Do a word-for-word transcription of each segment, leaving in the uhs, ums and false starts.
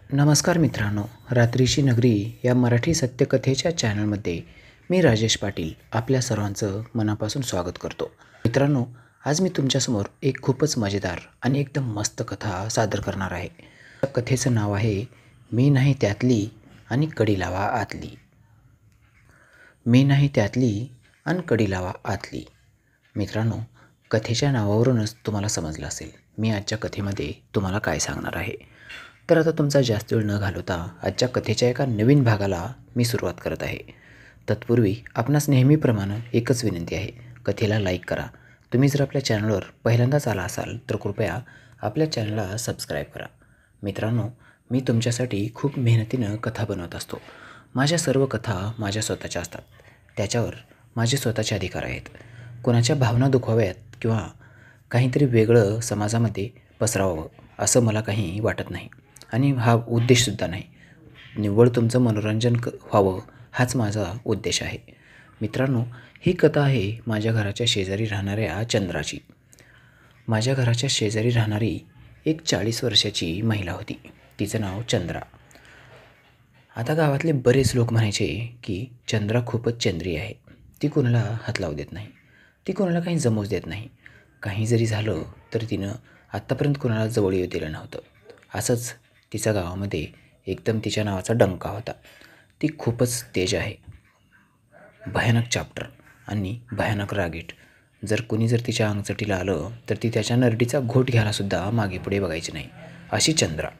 नमस्कार मित्रांनो, रात्रीची नगरी या मराठी सत्यकथेच्या चॅनलमध्ये मी राजेश पाटील आपल्या सर्वांचं मनापासून स्वागत करतो. मित्रांनो, आज मी तुमच्यासमोर एक खूपच मजेदार आणि एकदम मस्त कथा सादर करणार आहे. या कथेचं नाव आहे मी नाही त्यातली आणि कडी लावा आतली. मी नाही त्यातली आणि कडी लावा आतली. मित्रांनो, कथेच्या नावावरूनच तुम्हाला समजलं असेल मी आजच्या कथेमध्ये तुम्हाला काय सांगणार आहे. तर आता तुमचा जास्त वेळ न घालवता आजच्या कथेच्या एका नवीन भागाला मी सुरुवात करत आहे. तत्पूर्वी आपणास नेहमीप्रमाणे एकच विनंती आहे, कथेला लाईक करा. तुम्ही जर आपल्या चॅनलवर पहिल्यांदाच आला असाल तर कृपया आपल्या चॅनलला सबस्क्राईब करा. मित्रांनो, मी तुमच्यासाठी खूप मेहनतीनं कथा बनवत असतो. माझ्या सर्व कथा माझ्या स्वतःच्या असतात. त्याच्यावर माझे स्वतःचे अधिकार आहेत. कोणाच्या भावना दुखवाव्यात किंवा काहीतरी वेगळं समाजामध्ये पसरावं असं मला काही वाटत नाही आणि हा उद्देशसुद्धा नाही. निव्वळ तुमचं मनोरंजन क व्हावं हाच माझा उद्देश आहे. मित्रांनो, ही कथा आहे माझ्या घराच्या शेजारी राहणाऱ्या चंद्राची. माझ्या घराच्या शेजारी राहणारी एक चाळीस वर्षाची महिला होती. तिचं नाव चंद्रा. आता गावातले बरेच लोक म्हणायचे की चंद्रा खूपच चंद्री आहे. ती कोणाला हात लावू देत नाही, ती कोणाला काही जमूच देत नाही. काही जरी झालं तर तिनं आत्तापर्यंत कोणाला जवळ येऊ दिलं नव्हतं. असंच तिच्या गावामध्ये एकदम तिच्या नावाचा डंका होता. ती खूपच तेज आहे, भयानक चाप्टर आणि भयानक रागीट. जर कुणी जर तिच्या अंगचटीला आलं तर ती त्याच्या नरडीचा घोट घ्यायलासुद्धा मागे पुढे बघायची नाही, अशी चंद्रा.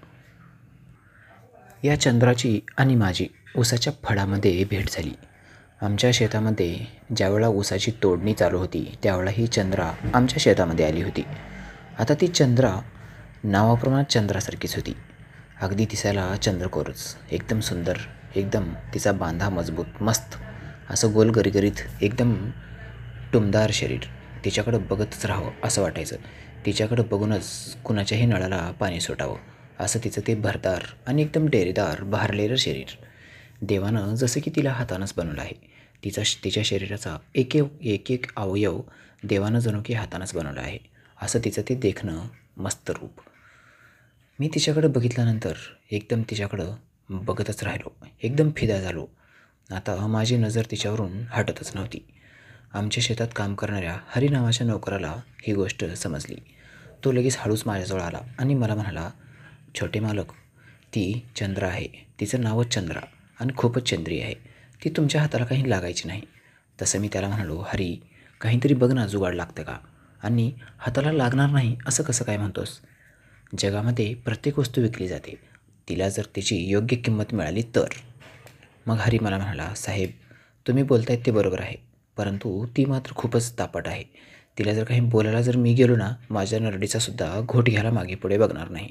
या चंद्राची आणि माझी ऊसाच्या फडामध्ये भेट झाली. आमच्या शेतामध्ये ज्यावेळेला ऊसाची तोडणी चालू होती त्यावेळेला ही चंद्रा आमच्या शेतामध्ये आली होती. आता ती चंद्रा नावाप्रमाणे चंद्रासारखीच होती. अगदी दिसायला चंद्रकोरच, एकदम सुंदर, एकदम तिचा बांधा मजबूत, मस्त असं गोल गरीगरीत, एकदम टुमदार शरीर. तिच्याकडं बघतच राहावं असं वाटायचं. तिच्याकडं बघूनच कुणाच्याही नळाला पाणी सुटावं असं तिचं ते भरदार आणि एकदम डेरेदार बहरलेलं शरीर. देवानं जसं की तिला हातानंच बनवलं आहे. तिचा तिच्या शरीराचा एक एक एक अवयव देवानं जणू की हातानंच बनवलं आहे असं तिचं ते देखणं मस्त रूप. मी तिच्याकडं बघितल्यानंतर एकदम तिच्याकडं बघतच राहिलो, एकदम फिदा झालो. आता माझी नजर तिच्यावरून हटतच नव्हती. आमच्या शेतात काम करणाऱ्या हरी नावाच्या नोकराला ही गोष्ट समजली. तो लगेच हळूच माझ्याजवळ आला आणि मला म्हणाला, छोटे मालक, ती चंद्रा आहे, तिचं नावच चंद्रा आणि खूपच चंद्री आहे. ती तुमच्या हाताला काही लागायची नाही. तसं मी त्याला म्हणालो, हरी, काहीतरी बघ ना, जुगाड लागतं का? आणि हाताला लागणार नाही असं कसं काय म्हणतोस? जगामध्ये प्रत्येक वस्तू विकली जाते, तिला जर तिची योग्य किंमत मिळाली तर. मग हरी मला म्हणाला, साहेब, तुम्ही बोलतायत ते बरोबर आहे, परंतु ती मात्र खूपच तापट आहे. तिला जर काही बोलायला जर मी गेलो ना, माझ्या नरडीचासुद्धा घोट घ्यायला मागे पुढे बघणार नाही.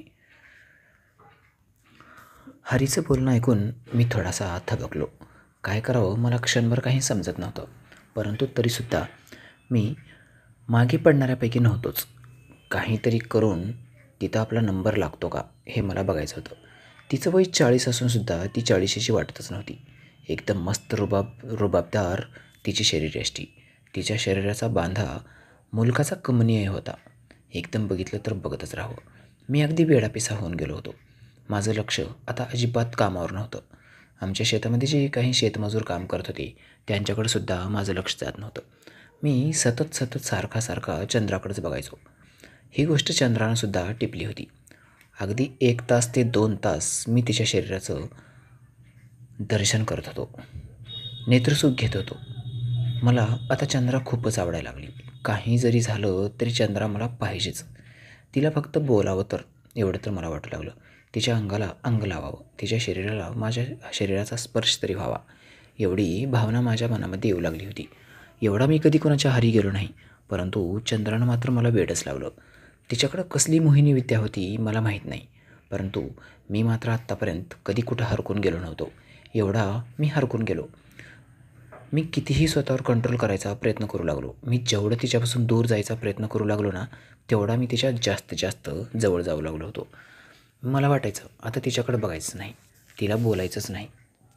हरीचं बोलणं ऐकून मी थोडासा थबकलो. काय करावं मला क्षणभर काही समजत नव्हतं, परंतु तरीसुद्धा मी मागे पडणाऱ्यापैकी नव्हतोच. काहीतरी करून तिथं आपला नंबर लागतो का हे मला बघायचं होतं. तिचं वय चाळीस असूनसुद्धा ती चाळीशीची वाटतच नव्हती. एकदम मस्त रुबाब रुबाबदार तिची शरीरयष्टी. तिच्या शरीराचा बांधा मुलकाचा कमनीय होता. एकदम बघितलं तर बघतच राहावं. मी अगदी वेडापिसा होऊन गेलो होतो. माझं लक्ष आता अजिबात कामावर नव्हतं. आमच्या शेतामध्ये जे काही शेतमजूर काम करत होते त्यांच्याकडंसुद्धा माझं लक्ष जात नव्हतं. मी सतत सतत सारखा सारखा चंद्राकडेच बघायचो. ही गोष्ट चंद्रानंसुद्धा टिपली होती. अगदी एक तास ते दोन तास मी तिच्या शरीराचं दर्शन करत होतो, नेत्रसुख घेत होतो. मला आता चंद्रा खूपच आवडायला लागली. काही जरी झालं तरी चंद्रा मला पाहिजेच. तिला फक्त बोलावं तर, एवढं तर मला वाटू लागलं. तिच्या अंगाला अंग लावावं, तिच्या शरीराला माझ्या शरीराचा स्पर्श तरी व्हावा, एवढी भावना माझ्या मनामध्ये येऊ लागली होती. एवढा मी कधी कोणाच्या हारी गेलो नाही, परंतु चंद्रानं मात्र मला वेडच लावलं. तिच्याकडं कसली मोहिनी विद्या होती मला माहीत नाही, परंतु मी मात्र आत्तापर्यंत कधी कुठं हरकून गेलो नव्हतो. एवढा मी हरकून गेलो. मी कितीही स्वतःवर कंट्रोल करायचा प्रयत्न करू लागलो. मी जेवढं तिच्यापासून दूर जायचा प्रयत्न करू लागलो ना, तेवढा मी तिच्या जास्त जास्त जवळ जाऊ लागलो होतो. मला वाटायचं आता तिच्याकडे बघायचं नाही, तिला बोलायचंच नाही,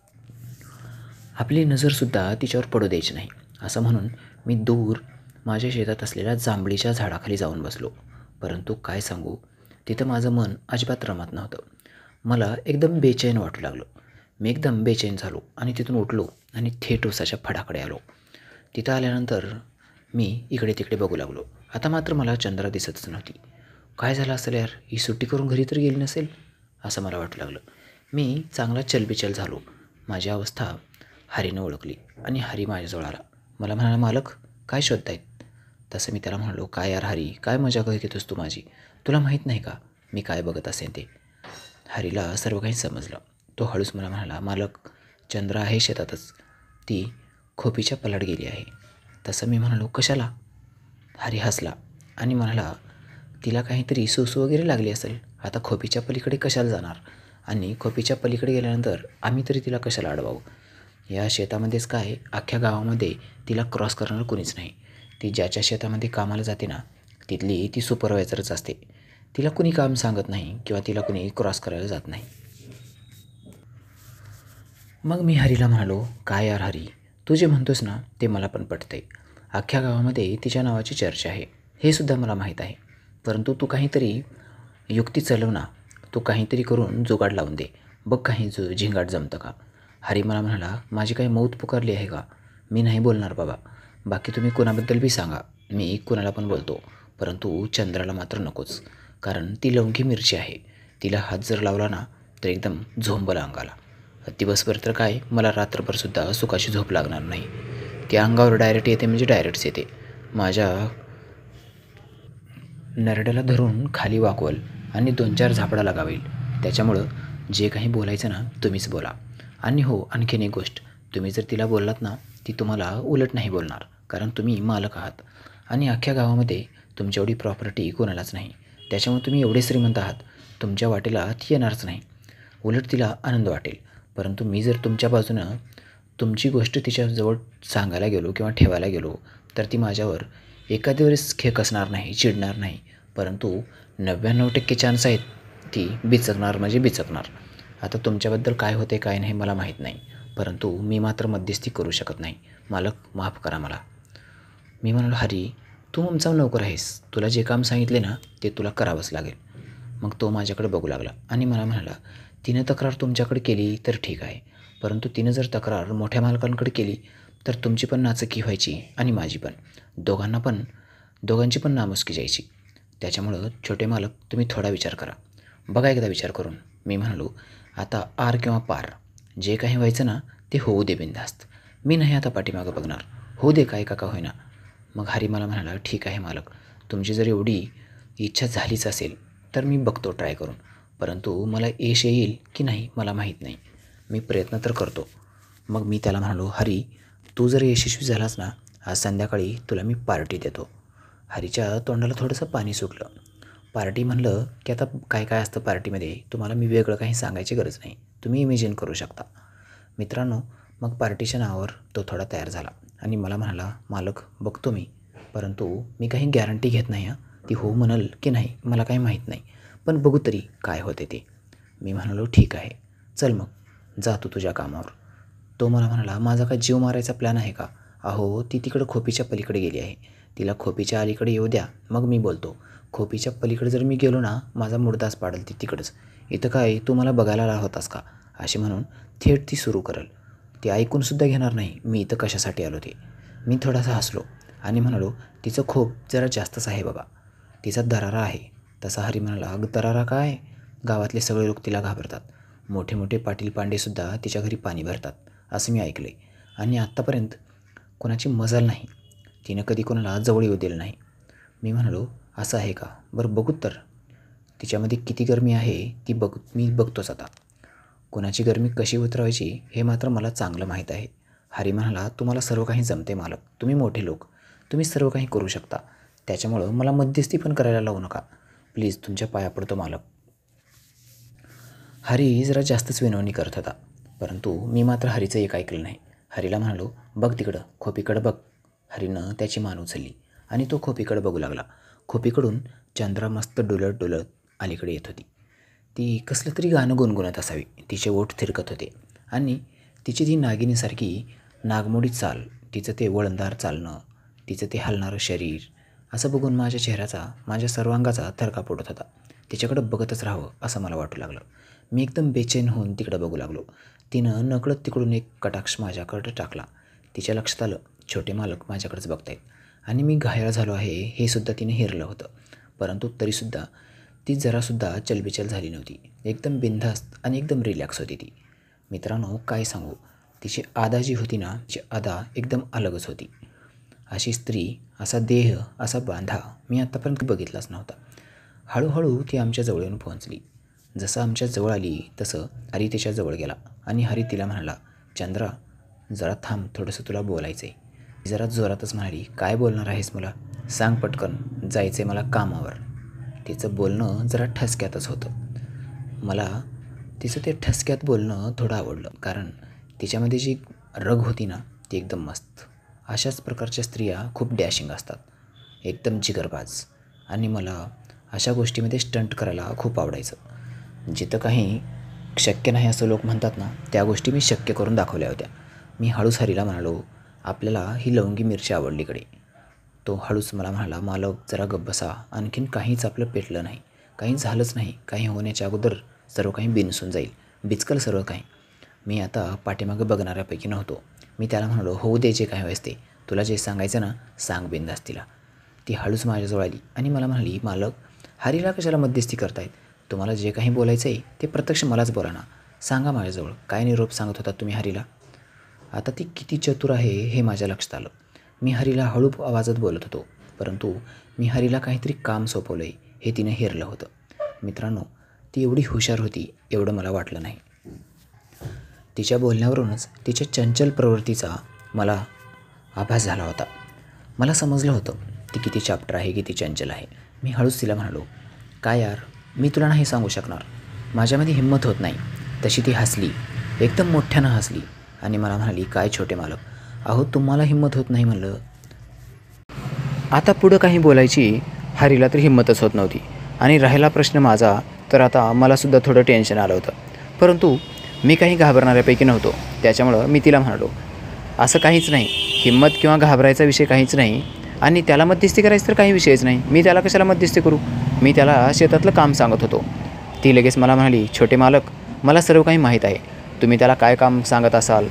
आपली नजरसुद्धा तिच्यावर पडू द्यायची नाही. असं म्हणून मी दूर माझ्या शेतात असलेल्या जांभळीच्या झाडाखाली जाऊन बसलो. परंतु काय सांगू, तिथं माझं मन अजिबात रमत नव्हतं. मला एकदम बेचैन वाटू लागलं. मी एकदम बेचैन झालो आणि तिथून उठलो आणि थेट उसाच्या फडाकडे आलो. तिथं आल्यानंतर मी इकडे तिकडे बघू लागलो. आता मात्र मला चंद्रा दिसतच नव्हती. काय झालं असेल यार, ही सुट्टी करून घरी तर गेली नसेल असं मला वाटू लागलं. मी चांगला चलबिचल झालो. माझी अवस्था हरीनं ओळखली आणि हरी माझ्याजवळ आला. मला म्हणाला, मालक काय शोधतायत? तसं मी त्याला म्हणालो, काय यार हरी, काय मजा करत येतोस तू माझी? तुला माहीत नाही का मी काय बघत असेन ते? हरीला सर्व काही समजलं. तो हळूच मला म्हणाला, मालक चंद्रा आहे शेतातच, ती खोपीच्या पलाड गेली आहे. तसं मी म्हणालो, कशाला? हरी हसला आणि म्हणाला, तिला काहीतरी सुसू वगैरे लागली असेल. आता खोपीच्या पलीकडे कशाला जाणार, आणि खोपीच्या पलीकडे गेल्यानंतर आम्ही तरी तिला कशाला अडवावं? या शेतामध्येच काय, अख्ख्या गावामध्ये तिला क्रॉस करणारं कोणीच नाही. ती ज्याच्या शेतामध्ये कामाला जाते ना, तिथली ती सुपरवायझरच असते. तिला कुणी काम सांगत नाही किंवा तिला कुणी क्रॉस करायला जात नाही. मग मी हरीला म्हणालो, काय यार हरी, तू जे म्हणतोस ना ते मला पण पटतंय. अख्ख्या गावामध्ये तिच्या नावाची चर्चा आहे, हे सुद्धा मला माहीत आहे. परंतु तू काहीतरी युक्ती चालव ना, तू काहीतरी करून जुगाड लावून दे, बघ काही जु झिंगाट जमतं का? हरी मला म्हणाला, माझी काही मौत पुकारली आहे का? मी नाही बोलणार बाबा. बाकी तुम्ही कोणाबद्दल बी सांगा, मी कुणाला पण बोलतो, परंतु चंद्राला मात्र नकोच. कारण ती लवंगी मिरची आहे. तिला हात जर लावला ना तर एकदम झोंबला अंगाला. दिवसभर तर काय, मला रात्रभरसुद्धा सुखाची झोप लागणार नाही. ती अंगावर डायरेक्ट येते म्हणजे डायरेक्टच येते. माझ्या नरड्याला धरून खाली वाकवल आणि दोन चार झापडा लगावेल. त्याच्यामुळं जे काही बोलायचं ना तुम्हीच बोला. आणि हो, आणखीन एक गोष्ट, तुम्ही जर तिला बोललात ना, ती तुम्हाला उलट नाही बोलणार, कारण तुम्ही मालक आहात आणि अख्ख्या गावामध्ये तुमच्या एवढी प्रॉपर्टी कोणालाच नाही. त्याच्यामुळे तुम्ही एवढे श्रीमंत आहात, तुमच्या वाटेला ती येणारच नाही. उलट तिला आनंद वाटेल. परंतु मी जर तुमच्या बाजूनं तुमची गोष्ट तिच्याजवळ सांगायला गेलो किंवा ठेवायला गेलो तर ती माझ्यावर एखाद्या वेळेस खेकसणार नाही, चिडणार नाही, परंतु नव्याण्णव टक्के चान्स आहेत ती बिचकणार म्हणजे बिचकणार. आता तुमच्याबद्दल काय होते काय नाही मला माहीत नाही, परंतु मी मात्र मध्यस्थी करू शकत नाही. मालक माफ करा मला. मी म्हणालो, हरी तू आमचा नोकर आहेस, तुला जे काम सांगितले ना ते तुला करावंच लागेल. मग तो माझ्याकडे बघू लागला आणि मला म्हणाला, तिनं तक्रार तुमच्याकडे केली तर ठीक आहे, परंतु तिनं जर तक्रार मोठ्या मालकांकडे केली तर तुमची पण नाचक्की व्हायची आणि माझी पण, दोघांना पण दोघांची पण नामुष्की जायची. त्याच्यामुळं छोटे मालक तुम्ही थोडा विचार करा, बघा एकदा विचार करून. मी म्हणालो, आता आर किंवा पार, जे काही व्हायचं ना ते होऊ दे बिनधास्त. मी नाही आता पाठीमागं बघणार, होऊ दे काय का का होईना. मग हरी मला म्हणाला, ठीक आहे मालक, तुमची जर एवढी इच्छा झालीच असेल तर मी बघतो ट्राय करून, परंतु मला यश येईल की नाही मला माहीत नाही. मी प्रयत्न तर करतो. मग मी त्याला म्हणालो, हरी तू जर यशस्वी झालास ना, आज संध्याकाळी तुला मी पार्टी देतो. हरीच्या तोंडाला थोडंसं पाणी सुटलं. पार्टी म्हणलं की आता काय काय असतं पार्टीमध्ये, तुम्हाला मी वेगळं काही सांगायची गरज नाही, तुम्ही इमेजिन करू शकता. मित्रांनो, मग पार्टीच्या नावावर तो थोडा तयार झाला आणि मला म्हणाला, मालक बघतो मी, परंतु मी काही गॅरंटी घेत नाही हां, ती हो म्हणाल की नाही मला काही माहीत नाही, पण बघू तरी काय होते ते. मी म्हणालो, ठीक आहे, चल मग जा तू तुझ्या कामावर. तो मला म्हणाला, माझा काय जीव मारायचा प्लॅन आहे का? अहो ती तिकडं खोपीच्या पलीकडे गेली आहे, तिला खोपीच्या अलीकडे येऊ द्या, मग मी बोलतो. खोपीच्या पलीकडे जर मी गेलो ना, माझा मुर्दाच पाडेल ती तिकडंच. इथं काय तू मला बघायला आला होतास का, असे म्हणून थेट ती सुरू करेल. ती ऐकूनसुद्धा घेणार नाही मी इथं कशासाठी आलो ते. मी थोडासा हसलो आणि म्हणालो, तिचं खोप जरा जास्तच आहे बाबा, तिचा दरारा आहे. तसा हरी म्हणाला, अगं दरारा काय, गावातले सगळे लोक तिला घाबरतात, मोठे मोठे पाटील पांडेसुद्धा तिच्या घरी पाणी भरतात असं मी ऐकलं आहे. आणि आत्तापर्यंत कोणाची मजाल नाही, तिनं कधी कोणाला जवळ येऊ दिलं नाही. मी म्हणालो, असं आहे का, बरं बघू तर तिच्यामध्ये किती गरमी आहे ती बघ, मी बघतोच आता. कोणाची गरमी कशी उतरवायची हे मात्र मला चांगलं माहीत आहे. हरी म्हणाला, तुम्हाला सर्व काही जमते मालक, तुम्ही मोठे लोक, तुम्ही सर्व काही करू शकता, त्याच्यामुळं मला मध्यस्थी पण करायला लावू नका प्लीज, तुमच्या पाया पडतो मालक. हरी जरा जास्तच विनवणी करत होता, परंतु मी मात्र हरीचं एक ऐकलं नाही. हरीला म्हणालो, बघ तिकडं खोपीकडं बघ. हरीनं त्याची मान उचलली आणि तो खोपीकडं बघू लागला. खोपीकडून चंद्रा मस्त डुलत डुलत अलीकडे येत होती. ती कसलं तरी गाणं गुणगुणत असावी, तिचे ओठ थिरकत होते आणि तिची ती नागिनीसारखी नागमोडी चाल, तिचं ते वळणदार चालणं, तिचं ते हलणारं शरीर, असं बघून माझ्या चेहऱ्याचा, माझ्या सर्वांगाचा थरका पडत होता. तिच्याकडं बघतच राहावं असं मला वाटू लागलं. मी एकदम बेचैन होऊन तिकडं बघू लागलो. तिनं नकळत तिकडून एक कटाक्ष माझ्याकडे टाकला. तिच्या लक्षात आलं छोटे मालक माझ्याकडेच बघतायत आणि मी घायाळ झालो आहे हे सुद्धा तिने हेरलं होतं. परंतु तरीसुद्धा ती जरासुद्धा चलबिचल झाली नव्हती. एकदम बिनधास्त आणि एकदम रिलॅक्स होती ती. मित्रांनो, काय सांगू, तिची अदा जी होती ना, तिची अदा एकदम अलगच होती. अशी स्त्री, असा देह, असा बांधा मी आत्तापर्यंत बघितलाच नव्हता. हळूहळू ती आमच्या जवळ येऊन पोहोचली. जसं आमच्या जवळ आली तसं हरी तिच्या जवळ गेला आणि हरी तिला म्हणाला, चंद्रा जरा थांब, थोडंसं तुला बोलायचं आहे. ती जरा जोरातच म्हणाली, काय बोलणार आहेस मला? सांग पटकन, जायचं आहे मला कामावर. तिचं बोलणं जरा ठसक्यातच होतं. मला तिचं ते ठसक्यात बोलणं थोडं आवडलं, कारण तिच्यामध्ये जी रग होती ना ती एकदम मस्त. अशाच प्रकारच्या स्त्रिया खूप डॅशिंग असतात, एकदम जिगरबाज, आणि मला अशा गोष्टीमध्ये स्टंट करायला खूप आवडायचं. जिथं काही शक्य नाही असं लोक म्हणतात ना, त्या गोष्टी मी शक्य करून दाखवल्या होत्या. मी हळूच हरीला म्हणालो, आपल्याला ही लवंगी मिरची आवडली कडे. तो हळूच मला म्हणाला, मालक जरा गप्प बसा, आणखीन काहीच आपलं पेटलं नाही, काही झालंच नाही, काही होण्याच्या अगोदर सर्व काही बिनसून जाईल, बिचकल सर्व काही. मी आता पाठीमागं बघणाऱ्यापैकी नव्हतो. मी त्याला म्हणालो, होऊ दे जे काही व्हायचं ते, तुला जे सांगायचं ना सांग बिंदास तिला. ती हळूच माझ्याजवळ आली आणि मला म्हणाली, मालक हरीला कशाला मध्यस्थी करतायत? तुम्हाला जे काही बोलायचं आहे ते प्रत्यक्ष मलाच बोला ना, सांगा माझ्याजवळ, काय निरोप सांगत होता तुम्ही हरीला? आता ती किती चतुर आहे हे माझ्या लक्षात आलं. मी हरीला हळू आवाजात बोलत होतो, परंतु मी हरीला काहीतरी काम सोपवलं आहे हे तिने हेरलं होतं. मित्रांनो, ती एवढी हुशार होती एवढं मला वाटलं नाही. तिच्या बोलण्यावरूनच तिच्या चंचल प्रवृत्तीचा मला आभास झाला होता. मला समजलं होतं ती किती चाप्टर आहे, किती चंचल आहे. मी हळूच तिला म्हणालो, काय यार, मी तुला नाही सांगू शकणार, माझ्यामध्ये हिंमत होत नाही. तशी ती हसली, एकदम मोठ्यानं हसली आणि मला म्हणाली, काय छोटे मालक, अहो तुम्हाला हिंमत होत नाही म्हणलं. आता पुढं काही बोलायची हरीला तर हिंमतच होत नव्हती. आणि राहिला प्रश्न माझा, तर आता मलासुद्धा थोडं टेन्शन आलं होतं. परंतु मी काही घाबरणाऱ्यापैकी नव्हतो. त्याच्यामुळं मी तिला म्हणालो, असं काहीच नाही, हिंमत किंवा घाबरायचा विषय काहीच नाही, आणि त्याला मध्यस्थी करायचं तर काही विषयच नाही. मी त्याला कशाला मध्यस्थी करू? मी त्याला शेतातलं काम सांगत होतो. ती लगेच मला म्हणाली, छोटे मालक मला सर्व काही माहीत आहे, तुम्ही त्याला काय काम सांगत असाल.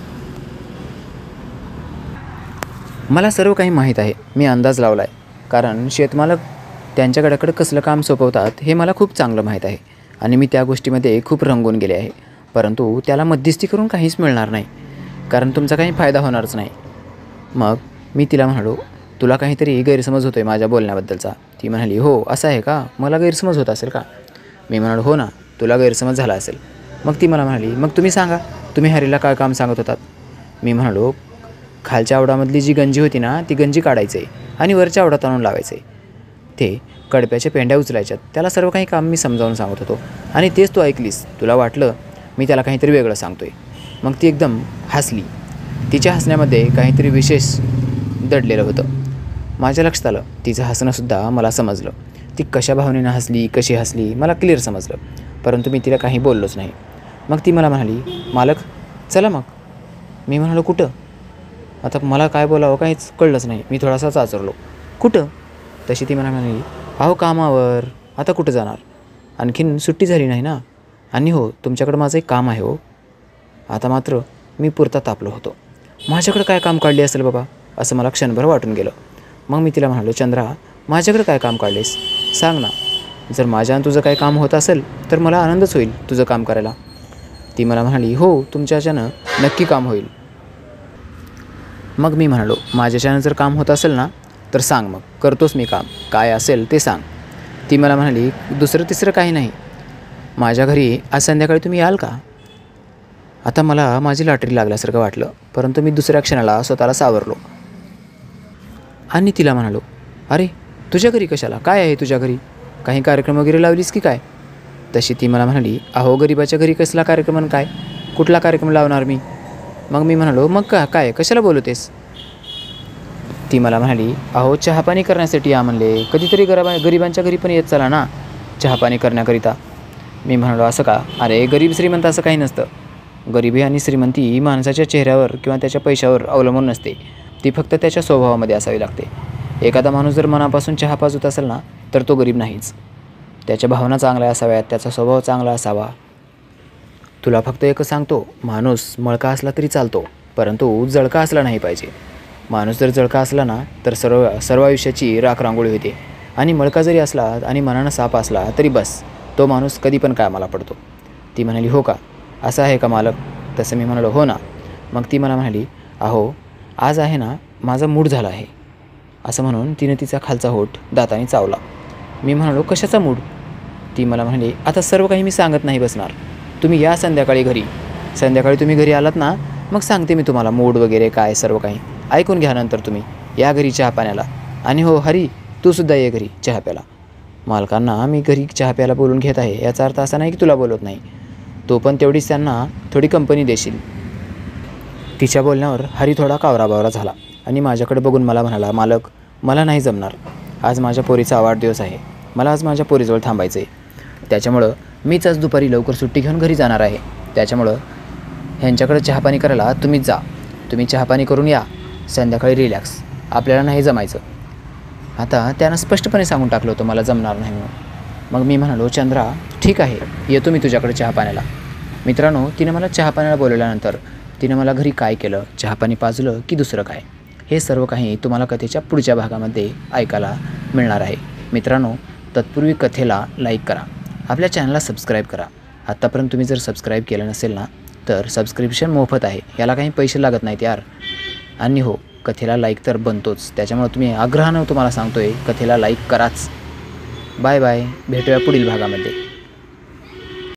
मला सर्व काही माहीत आहे, मी अंदाज लावला आहे, कारण शेतमालक त्यांच्याकडे कसलं काम सोपवतात हे मला खूप चांगलं माहीत आहे आणि मी त्या गोष्टीमध्ये खूप रंगून गेले आहे. परंतु त्याला मध्यस्थी करून काहीच मिळणार नाही, कारण तुमचा काही फायदा होणारच नाही. मग मी तिला म्हणालो, तुला काहीतरी गैरसमज होतो आहे माझ्या बोलण्याबद्दलचा. ती म्हणाली, हो असं आहे का, मला गैरसमज होत असेल का? मी म्हणालो, हो ना, तुला गैरसमज झाला असेल. मग ती मला म्हणाली, मग तुम्ही सांगा, तुम्ही हरीला काय काम सांगत होतात? मी म्हणालो, खालच्या आवडामधली जी गंजी होती ना ती गंजी काढायचं आहे आणि वरच्या आवडात आणून लावायचं आहे. ते कडप्याच्या पेंड्या उचलायच्यात, त्याला सर्व काही काम मी समजावून सांगत होतो आणि तेच तू ऐकलीस. तुला वाटलं मी त्याला काहीतरी वेगळं सांगतोय. मग ती एकदम हसली. तिच्या हसण्यामध्ये काहीतरी विशेष दडलेलं होतं. माझ्या लक्षात आलं, तिचं हसणंसुद्धा मला समजलं. ती कशा भावनेनं हसली, कशी हसली मला क्लिअर समजलं. परंतु मी तिला काही बोललोच नाही. मग ती मला म्हणाली, मालक चला मग. मी म्हणालो, कुठं? आता मला काय बोलावं काहीच कळलंच नाही. मी थोडासा चाचरलो, कुठं? तशी ती मला म्हणाली, अहो कामावर. आता कुठं जाणार? आणखीन सुट्टी झाली नाही ना, आणि हो तुमच्याकडं माझं एक काम आहे हो. आता मात्र मी पुरता तापलो होतो. माझ्याकडं काय काम काढले असेल बाबा असं मला क्षणभर वाटून गेलं. मग मी तिला म्हणालो, चंद्रा माझ्याकडं काय काम काढलेस सांग ना. जर माझ्यानं तुझं काय काम होत असेल तर मला आनंदच होईल तुझं काम करायला. ती मला म्हणाली, हो तुमच्याच्यानं नक्की काम होईल. मग मी म्हणालो, माझ्याच्यानं जर काम होत असेल ना तर सांग, मग करतोच मी काम, काय असेल ते सांग. ती मला म्हणाली, दुसरं तिसरं काही नाही, माझ्या घरी आज संध्याकाळी तुम्ही याल का? आता मला माझी लॉटरी लागल्यासारखं वाटलं, परंतु मी दुसऱ्या क्षणाला स्वतःला सावरलो आणि तिला म्हणालो, अरे तुझ्या घरी कशाला, काय आहे तुझ्या घरी, काही कार्यक्रम वगैरे लावलीस की काय? तशी ती मला म्हणाली, अहो गरिबाच्या घरी कसला कार्यक्रम, काय कुठला कार्यक्रम लावणार मी? मग मी म्हणालो, मग का काय कशाला बोलतेस? ती मला म्हणाली, अहो चहापाणी करण्यासाठी या म्हणले, कधीतरी गरीबा गरिबांच्या घरी पण येत चला ना चहापाणी करण्याकरिता. मी म्हणालो, असं का? अरे गरीब श्रीमंत असं काही नसतं. गरिबी आणि श्रीमंती माणसाच्या चेहऱ्यावर किंवा त्याच्या पैशावर अवलंबून नसते, ती फक्त त्याच्या स्वभावामध्ये असावी लागते. एखादा माणूस जर मनापासून चहा पाजत असेल ना तर तो गरीब नाहीच. त्याच्या भावना चांगल्या असाव्यात, त्याचा स्वभाव चांगला असावा, तुला फक्त एकच सांगतो, माणूस मळका असला तरी चालतो, परंतु जळका असला नाही पाहिजे. माणूस जर जळका असला ना तर सर्व सर्व आयुष्याची राख रांगोळी होते, आणि मळका जरी असला आणि मनानं साप असला तरी बस, तो माणूस कधी पण कामाला पडतो. ती म्हणाली, हो का, असं आहे का मालक? तसं मी म्हणालो, हो ना. मग ती मला म्हणाली, अहो आज आहे ना माझा मूड झाला आहे. असं म्हणून तिने तिचा खालचा होठ दाताने चावला. मी म्हणालो, कशाचा मूड? ती मला म्हणाली, आता सर्व काही मी सांगत नाही बसणार, तुम्ही या संध्याकाळी घरी. संध्याकाळी तुम्ही घरी आलात ना मग सांगते मी तुम्हाला मूड वगैरे काय सर्व काही. ऐकून घ्या नंतर तुम्ही या घरी चहा पाण्याला. आणि हो हरी, तू सुद्धा ये घरी चहा प्यायला. मालकांना मी घरी चहा प्यायला बोलून घेत आहे याचा अर्थ असा नाही की तुला बोलत नाही, तो पण तेवढीच त्यांना थोडी कंपनी देशील. तिच्या बोलण्यावर हरी थोडा कावराबावरा झाला आणि माझ्याकडे बघून मला म्हणाला, मालक मला नाही जमणार, आज माझ्या पोरीचा वाढदिवस आहे, मला आज माझ्या पोरीजवळ थांबायचं आहे, त्याच्यामुळं मीच आज दुपारी लवकर सुट्टी घेऊन घरी जाणार आहे. त्याच्यामुळं ह्यांच्याकडे चहापाणी करायला तुम्हीच जा, तुम्ही चहापाणी करून या, संध्याकाळी रिलॅक्स, आपल्याला नाही जमायचं. आता त्यानं स्पष्टपणे सांगून टाकलं होतं मला जमणार नाही म्हणून. मग मी म्हणालो, चंद्रा ठीक आहे, येतो मी तुझ्याकडे चहापाण्याला. मित्रांनो, तिने मला चहापाण्याला बोलवल्यानंतर तिने मला घरी काय केलं, चहापाणी पाजलं की दुसरं काय, हे सर्व काही तुम्हाला कथेच्या पुढच्या भागामध्ये ऐकायला मिळणार आहे. मित्रांनो, तत्पूर्वी कथेला लाईक करा, आपल्या चॅनलला सबस्क्राईब करा. आत्तापर्यंत तुम्ही जर सबस्क्राईब केलं नसेल ना तर सबस्क्रिप्शन मोफत आहे, याला काही पैसे लागत नाहीत यार. आणि हो, कथेला लाईक तर बनतोच, त्याच्यामुळे तुम्ही आग्रहानं तुम्हाला सांगतोय कथेला लाईक कराच. बाय बाय, भेटूया पुढील भागामध्ये.